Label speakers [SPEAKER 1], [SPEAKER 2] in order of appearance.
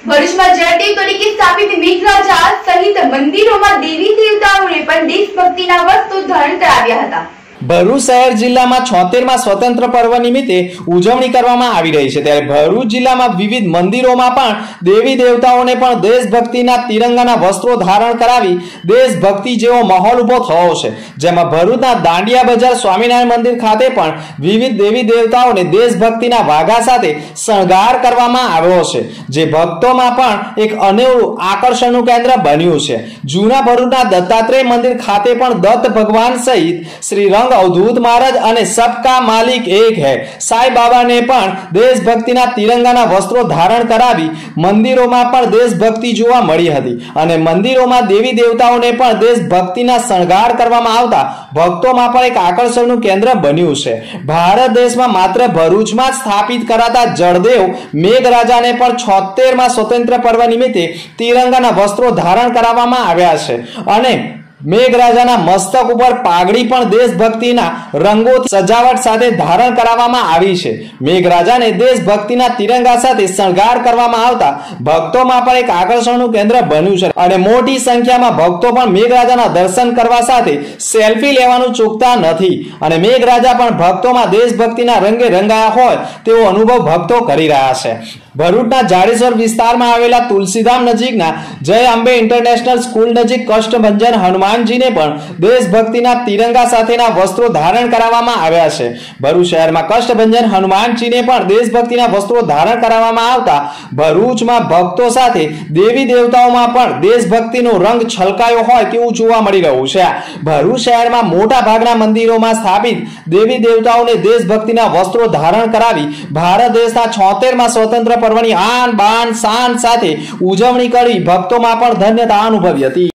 [SPEAKER 1] ભરૂચમાં જળદેવ તરીકે સ્થાપિત મેઘરાજા સહિત મંદિરોમાં દેવી દેવતાઓને પણ દેશભક્તિના વસ્ત્રો ધારણ કરાવ્યા હતા।
[SPEAKER 2] ભરૂચ શહેર જિલ્લામાં 76મા સ્વતંત્ર પર્વ નિમિત્તે ઉજવણી કરવામાં આવી રહી છે, ત્યારે ભરૂચ જિલ્લામાં વિવિધ મંદિરોમાં પણ દેવી દેવતાઓને પણ દેશભક્તિના તિરંગાના વસ્ત્રો ધારણ કરાવી દેશભક્તિ જેવો માહોલ ઉભો થયો છે। જેમાં ભરૂચના દાંડિયા બજાર સ્વામિનારાયણ મંદિર ખાતે પણ વિવિધ દેવી દેવતાઓને દેશભક્તિના વાઘા સાથે શણગાર કરવામાં આવ્યો છે, જે ભક્તોમાં પણ એક અનેરું આકર્ષણનું કેન્દ્ર બન્યું છે। જૂના ભરૂચના દત્તાત્રેય મંદિર ખાતે પણ દત્ત ભગવાન સહિત શ્રી રંગ अवधूत महाराज અને सबका मालिक एक है साई बाबा ने पण देशभक्तिना तिरंगाना वस्त्रों धारण करावी मंदिरों पण देशभक्ति जोवा मळी हती અને મંદિરોમાં દેવી દેવતાઓને પણ દેશભક્તિના શણગાર કરવામાં આવતા ભક્તોમાં પણ એક આકર્ષણનું કેન્દ્ર બન્યું છે। ભારત દેશમાં માત્ર ભરૂચમાં જ સ્થાપિત કરાતા જળદેવ મેઘરાજાને પણ 76મા સ્વતંત્ર પર્વ નિમિત્તે તિરંગાના વસ્ત્રો ધારણ કરાવવામાં આવ્યા છે અને મેઘરાજાના મસ્તક ઉપર પાઘડી પણ દેશભક્તિના રંગોથી સજાવટ સાથે ધારણ કરાવવામાં આવી છે। મેઘરાજાને દેશભક્તિના તિરંગા સાથે શણગાર કરવામાં આવતા ભક્તોમાં પણ એક આકર્ષણનું કેન્દ્ર બન્યું છે અને મોટી સંખ્યામાં ભક્તો પણ મેઘરાજાના દર્શન કરવા સાથે સેલ્ફી લેવાનું ચૂકતા નથી અને મેઘરાજા પણ ભક્તોમાં દેશભક્તિના રંગે રંગાયા હોય તેવો અનુભવ ભક્તો કરી રહ્યા છે। ભરૂચના જાડેશ્વર વિસ્તારમાં આવેલા તુલસીધામ નજીકના જય અંબે ઇન્ટરનેશનલ સ્કૂલ નજીક કષ્ટભંજન હનુમાનજીને પણ દેશભક્તિના તિરંગા સાથેના વસ્ત્રો ધારણ કરાવવામાં આવ્યા છે। ભરૂચ શહેરમાં કષ્ટભંજન હનુમાનજીને પણ દેશભક્તિના વસ્ત્રો ધારણ કરાવવામાં આવતા ભરૂચમાં ભક્તો સાથે દેવી દેવતાઓમાં પણ દેશભક્તિનો રંગ છલકાયો હોય તેવું જોવા મળી રહ્યું છે। ભરૂચ શહેરમાં મોટા ભાગના મંદિરોમાં સ્થાપિત દેવી દેવતાઓને દેશભક્તિના વસ્ત્રો ધારણ કરાવી ભારત દેશના 76મા સ્વતંત્ર પર્વની આન બાન શાન સાથે ઉજવણી કરી ભક્તોમાં પણ ધન્યતા અનુભવી હતી।